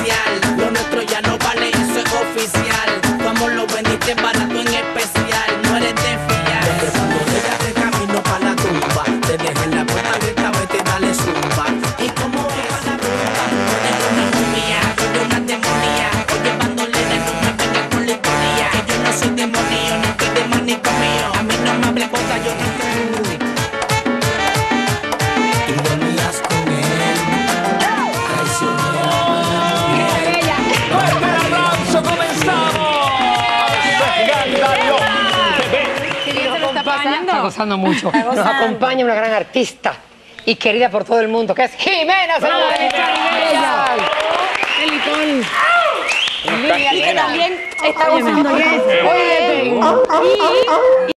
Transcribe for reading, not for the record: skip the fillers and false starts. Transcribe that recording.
especial. Lo nuestro ya no vale, eso es oficial. Tu amor lo vendiste barato en especial. No eres de fiar. Desde cuando llegas de camino para la tumba, te dejé en la puerta abierta, vete, dale zumba. Y como va la rumba, tú eres una momia, yo soy una demonía. Oye, bandolera, no me vengas con la historia. Que yo no soy demonio, no estoy de manicomio. A mí no me hables cosa, yo no te y dormías con él, traicionero. ¡Fuerte el aplauso! ¡Comenzamos! ¡Escándalo! Está gozando mucho. Nos acompaña una gran artista y querida por todo el mundo, que es Jimena Cervantes. Y que también está gozando. Oye,